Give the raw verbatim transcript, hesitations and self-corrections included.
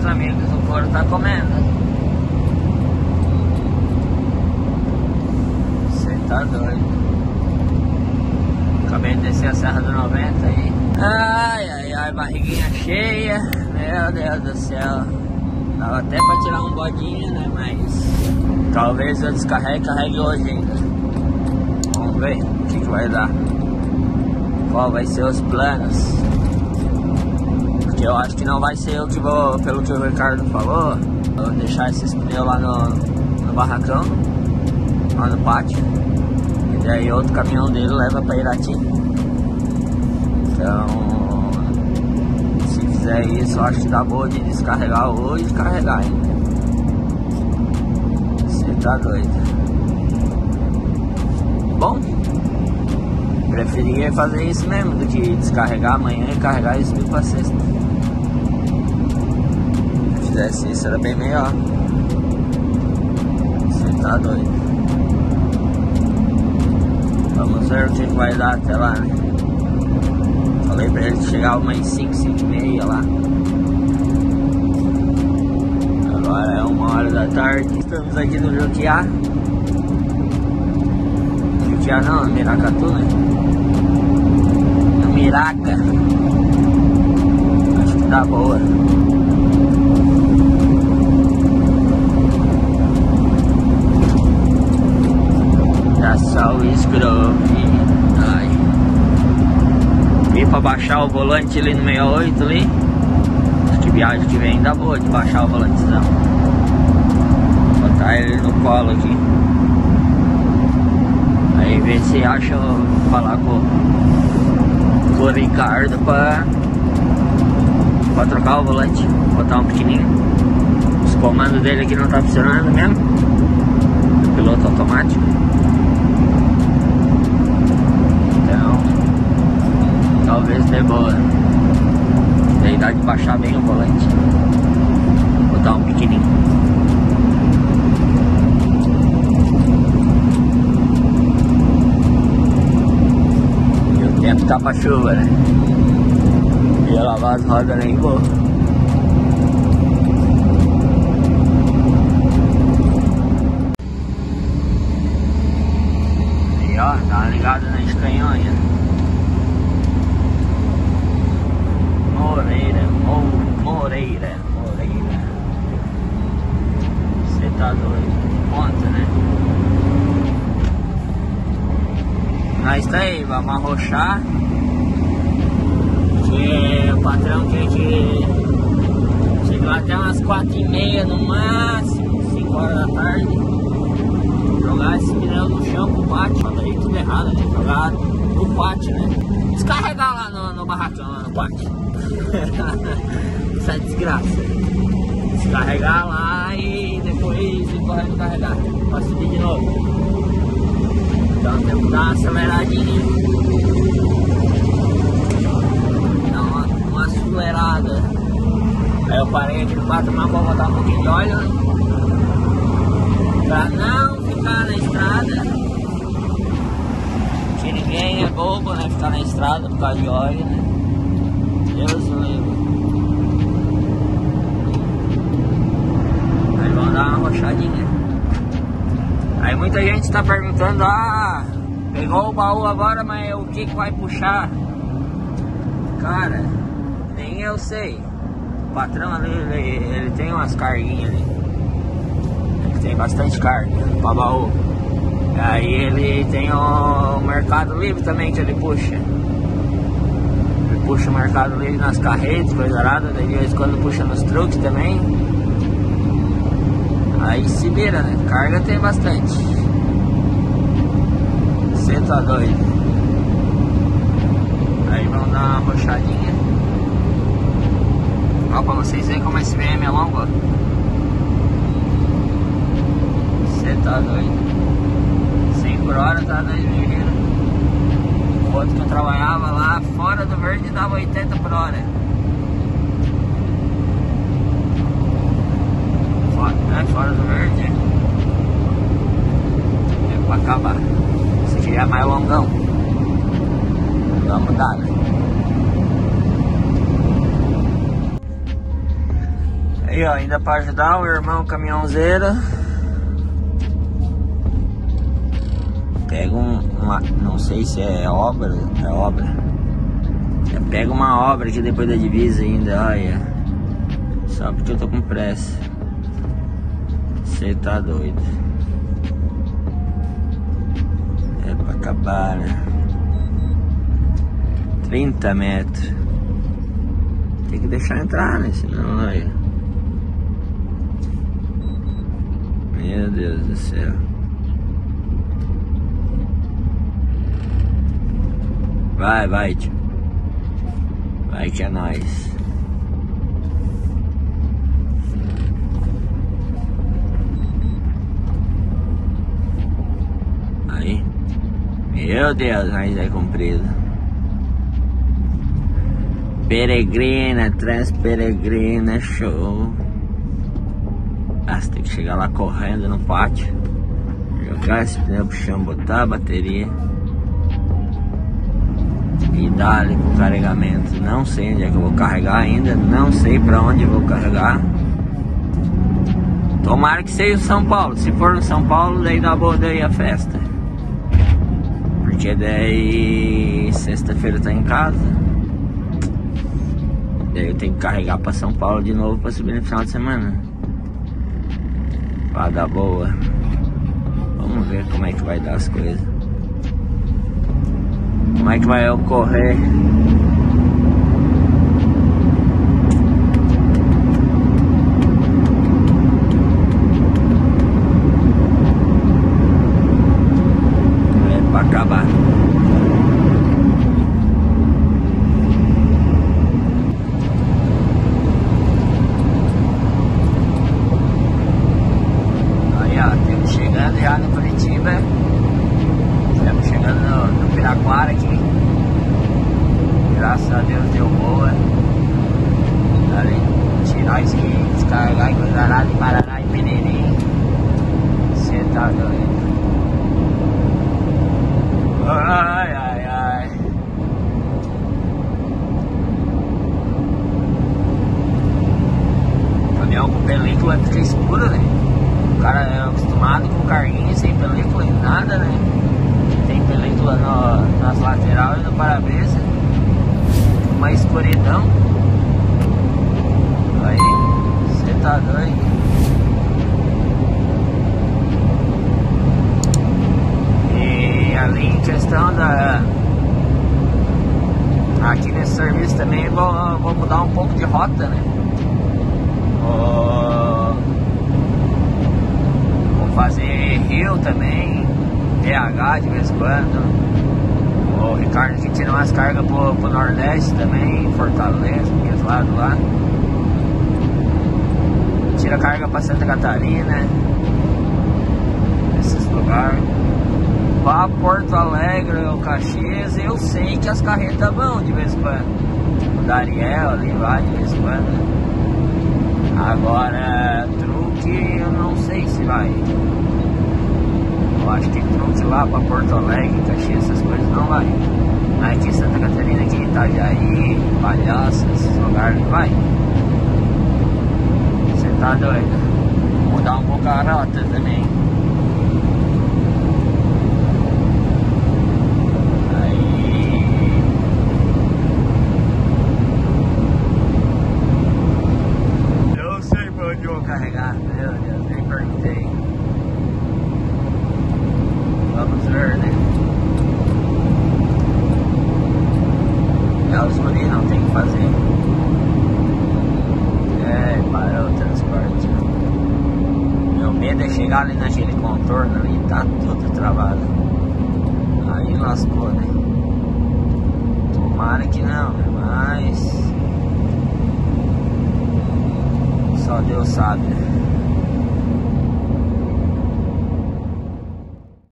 meus amigos, o couro tá comendo. Você tá doido. Acabei de descer a Serra do noventa aí. Ai, ai, ai, barriguinha cheia. Meu Deus do céu. Dava até pra tirar um bodinho, né? Mas talvez eu descarregue e carregue hoje ainda. Vamos ver o que, que vai dar. Qual vai ser os planos. Porque eu acho que não vai ser eu que vou, pelo que o Ricardo falou. Eu vou deixar esses pneus lá no, no barracão, lá no pátio. E daí outro caminhão dele leva pra Irati. Então, se fizer isso, eu acho que dá boa de descarregar hoje e carregar ainda. Você tá doido. Bom, preferia fazer isso mesmo do que descarregar amanhã e carregar e subir pra sexta. Se fizesse isso era bem melhor. Você tá doido. Vamos ver o que vai dar até lá, né? Falei pra ele que chegava umas cinco, cinco e meia lá. Agora é uma hora da tarde. Estamos aqui no Juquiá. Juquiá não, Miracatu, né? No Miraca. Acho que tá boa. Tá só o escroque. Ai. Vim pra baixar o volante ali no sessenta e oito ali. Acho que viagem que vem dá boa de baixar o volantezão. Botar ele no colo aqui. Aí ver se acha falar com, com o Ricardo pra, pra trocar o volante. Botar um pequenininho. Os comandos dele aqui não tá funcionando mesmo. O piloto automático. Talvez dê boa. Daí dá de baixar bem o volante. Botar um pequenininho. E o tempo tá pra chuva, né? Ia lavar as rodas nem vou. E ó, dá uma ligada na escanhonha. Moreira, Moreira, Moreira. Você tá doido? Conta, né? Nós tá aí, vamos arrochar. Que o patrão quer que chegue lá até umas quatro e meia no máximo, cinco horas da tarde. Jogar esse pneu no chão pro pátio. Falei tudo errado, né? Jogar no pátio, né? Descarregar lá no, no barracão, lá no pátio. Essa desgraça. Descarregar lá e depois ir correndo carregar pra subir de novo. Então temos que dar uma aceleradinha. Dar uma, uma acelerada. Aí eu parei aqui no quatro mas vou botar um pouquinho de óleo, né? Pra não ficar na estrada. Que ninguém é bobo, né? Ficar na estrada por causa de óleo, né? Deus me livre. Aí vamos dar uma rochadinha. Aí muita gente tá perguntando: ah, pegou o baú agora, mas o que que vai puxar? Cara, nem eu sei. O patrão ali, ele, ele tem umas carguinhas ali. Ele tem bastante carga pra baú. Aí ele tem o Mercado Livre também que ele puxa. Puxa o Mercado Livre nas carretas, coisa arada, daí de vez em quando puxa nos truques também. Aí se vira, né? Carga tem bastante. Você tá doido. Aí vamos dar uma rochadinha. Ó, pra vocês verem como esse V M é longo, ó. Você tá doido. cem por hora tá dois mil giros. O outro que eu trabalhava lá fora do verde dava oitenta por hora. Fora, né? Fora do verde. É pra acabar. Esse aqui é mais longão. Vamos dar, né? Aí, ó, ainda pra ajudar o irmão caminhãozeiro. Pega um, uma, não sei se é obra, é obra. É, pega uma obra aqui depois da divisa ainda, olha. Só porque eu tô com pressa. Você tá doido. É pra acabar, né? trinta metros. Tem que deixar entrar, né? Senão, olha. Meu Deus do céu. Vai, vai, tio. Vai que é nóis. Aí. Meu Deus, mas é comprido. Peregrina, transperegrina, show. Ah, você tem que chegar lá correndo no pátio. Jogar esse pneu pro chão, botar a bateria. E dar ali pro carregamento. Não sei onde é que eu vou carregar ainda. Não sei pra onde eu vou carregar. Tomara que seja o São Paulo. Se for no São Paulo, daí dá boa daí a festa. Porque daí sexta-feira tá em casa. Daí eu tenho que carregar pra São Paulo de novo pra subir no final de semana. Pra dar boa. Vamos ver como é que vai dar as coisas. Como é que vai ocorrer? É pra acabar. Aí, ó, estamos chegando já no Curitiba. Estamos chegando no, no Piraquara aqui. Graças a Deus deu boa. Ali, tirar isso aqui, descarregar e coisará de Parará e Pereirinho. Você tá doido. Ai, ai, ai. Caminhão com película fica escura, né? O cara é acostumado com carguinho sem película e nada, né? Tem película no, nas laterais e no para-brisa. Uma escuridão. Aí, você tá doido. E ali em questão da... Aqui nesse serviço também vou, vou mudar um pouco de rota, né? Vou, vou fazer Rio também, B H de vez em quando. O Ricardo que tira umas cargas pro, pro Nordeste também, Fortaleza, aquele lado lá. Tira carga pra Santa Catarina, esses lugares. Pra Porto Alegre ou Caxias, eu sei que as carretas vão de vez em quando. O Dariel ali vai de vez em quando. Agora, truque eu não sei se vai. Eu acho que truque lá pra Porto Alegre, Caxias, essas coisas não vai. Mas aqui em Santa Catarina, aqui em Itajaí, Palhaço, esses lugares vai. Você tá doido? Vou mudar um pouco a rota também. Aí... Eu sei pra onde eu vou carregar. Meu Deus, nem perguntei. Vamos ver, né? É os guri, não tem o que fazer. É, parou o transporte. Meu medo é chegar ali naquele contorno ali, tá tudo travado. Aí lascou, né? Tomara que não, né? Mas só Deus sabe, né?